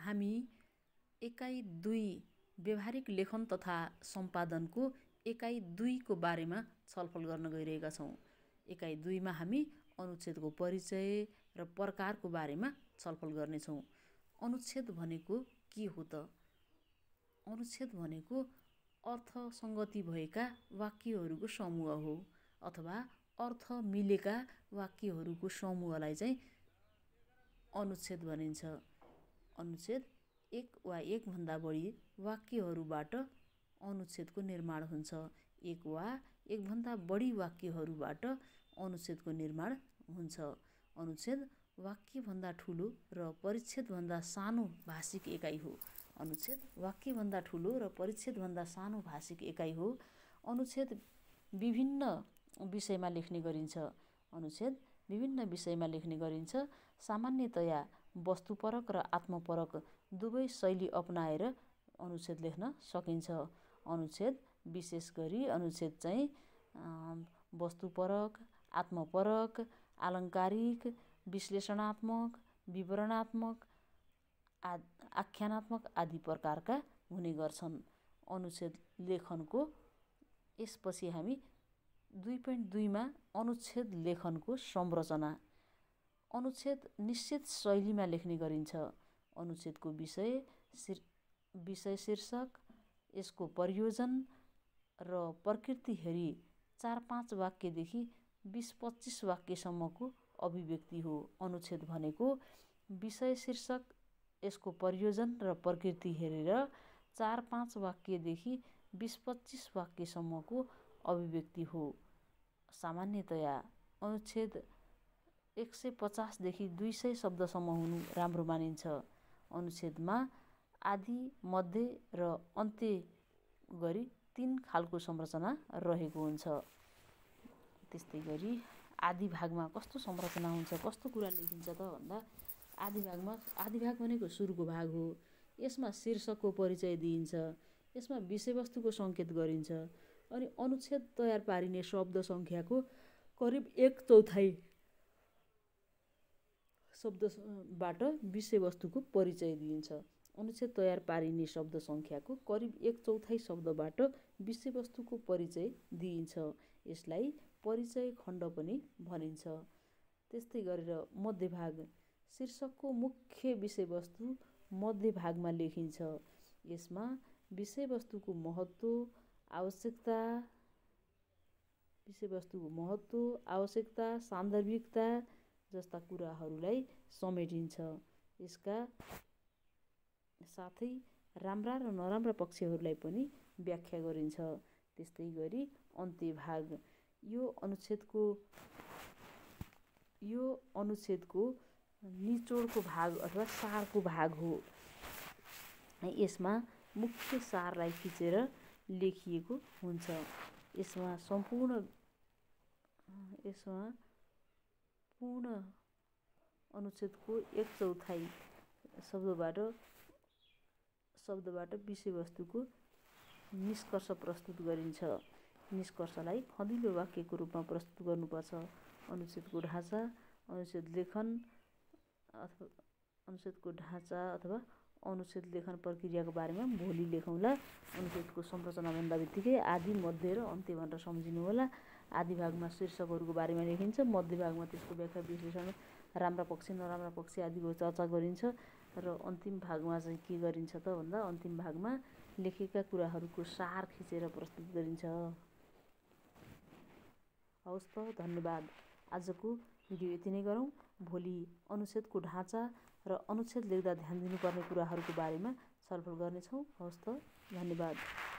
हामी एकाइ 2 व्यवहारिक लेखन तथा सम्पादनको एकाइ 2 को बारेमा छलफल गर्न गइरहेका छौँ। एकाइ 2 मा हामी अनुच्छेदको परिचय र प्रकारको बारेमा छलफल गर्नेछौँ। अनुच्छेद भनेको के हो त? अनुच्छेद भनेको अर्थसङ्गति भएका वाक्यहरूको समूह हो अथवा अर्थ मिलेका वाक्यहरूको समूहलाई चाहिँ अनुच्छेद भनिन्छ। अनुच्छेद एक वा एकभन्दा बढी वाक्यहरूबाट अनुच्छेदको निर्माण हुन्छ। एक वा एकभन्दा बढी वाक्यहरूबाट अनुच्छेदको निर्माण हुन्छ। अनुच्छेद वाक्यभन्दा ठुलो र परिच्छेदभन्दा सानो भाषिक एकाइ हो। अनुच्छेद वाक्यभन्दा ठुलो र परिच्छेदभन्दा सानो भाषिक एकाइ हो। अनुच्छेद विभिन्न विषयमा लेख्ने गरिन्छ। अनुच्छेद विभिन्न विषयमा लेख्ने गरिन्छ। सामान्यतया वस्तुपरक र आत्मपरक दुवै शैली अपनाएर अनुच्छेद लेख्न सकिन्छ। अनुच्छेद विशेष गरी अनुच्छेद चाहिँ वस्तुपरक, आत्मपरक, आलङ्कारिक, विश्लेषणात्मक, विवरणात्मक, आख्यानात्मक आदि प्रकारका हुने गर्छन्। अनुच्छेद लेखनको यसपछि हामी 2.2 मा अनुच्छेद लेखनको संरचना। अनुच्छेद निश्चित शैलीमा लेख्ने गरिन्छ। अनुच्छेदको विषय शीर्षक, यसको प्रयोजन र प्रकृति हेरी 4-5 वाक्यदेखि 20-25 वाक्यसम्मको अभिव्यक्ति हो। अनुच्छेद भनेको विषय शीर्षक, यसको प्रयोजन र प्रकृति हेरेर 4-5 वाक्यदेखि 20-25 वाक्यसम्मको अभिव्यक्ति हो। सामान्यतया अनुच्छेद 150 देखि 200 शब्दसम्म हुनु राम्रो मानिन्छ। अनुच्छेदमा आदि, मध्य र अन्त्य गरी 3 खालको संरचना रहेको हुन्छ। त्यस्तै गरी आदि भागमा कस्तो संरचना हुन्छ, कस्तो कुरा लेखिन्छ त भन्दा आदि भाग भनेको सुरुको भाग हो। यसमा शीर्षकको परिचय दिइन्छ। यसमा विषयवस्तुको सङ्केत गरिन्छ। अनि अनुच्छेद तयार पारिने शब्द सङ्ख्याको करिब 1/4 शब्दबाट विषयवस्तुको परिचय दिइन्छ। अनुच्छेद तयार पारिने शब्द सङ्ख्याको करिब 1/4 शब्दबाट विषयवस्तुको परिचय दिइन्छ। यसलाई परिचय खण्ड पनि भनिन्छ। त्यस्तै गरेर मध्यभाग, शीर्षकको मुख्य विषयवस्तु मध्यभागमा लेखिन्छ। यसमा विषयवस्तुको महत्त्व, सान्दर्भिकता जस्ता कुराहरूलाई समेटिन्छ। यसका साथै राम्रा र नराम्रा पक्षहरूलाई पनि व्याख्या गरिन्छ। त्यस्तै गरी अन्त्यभाग, यो अनुच्छेदको निचोडको भाग अथवा सारको भाग हो। यसमा मुख्य सारलाई खिचेर लेखिएको हुन्छ। यसमा पूर्ण अनुच्छेदको 1/4 शब्दबाट विषयवस्तुको निष्कर्ष प्रस्तुत गरिन्छ। निष्कर्षलाई खँदिलो वाक्यको रूपमा प्रस्तुत गर्नुपर्छ। अनुच्छेदको ढाँचा, अनुच्छेदको ढाँचा अथवा अनुच्छेद लेखन प्रक्रियाको बारेमा भोलि लेखौँला। अनुच्छेदको संरचना भन्दा बित्तिकै आदि, मध्य र अन्त्य भनेर सम्झिनुहोला। आदि भागमा शीर्षकहरूको बारेमा लेखिन्छ। मध्य भागमा त्यसको व्याख्या, विश्लेषण, राम्रा पक्ष, नराम्रा पक्ष आदिको चर्चा गरिन्छ। र अन्तिम भागमा चाहिँ के गरिन्छ त भन्दा अन्तिम भागमा लेखेका कुराहरूको सार खिचेर प्रस्तुत गरिन्छ। हवस् त, धन्यवाद। आजको भिडियो यति नै गरौँ। भोलि अनुच्छेदको ढाँचा र अनुच्छेद लेख्दा ध्यान दिनुपर्ने कुराहरूको बारेमा छलफल गर्नेछौँ। हवस् त, धन्यवाद।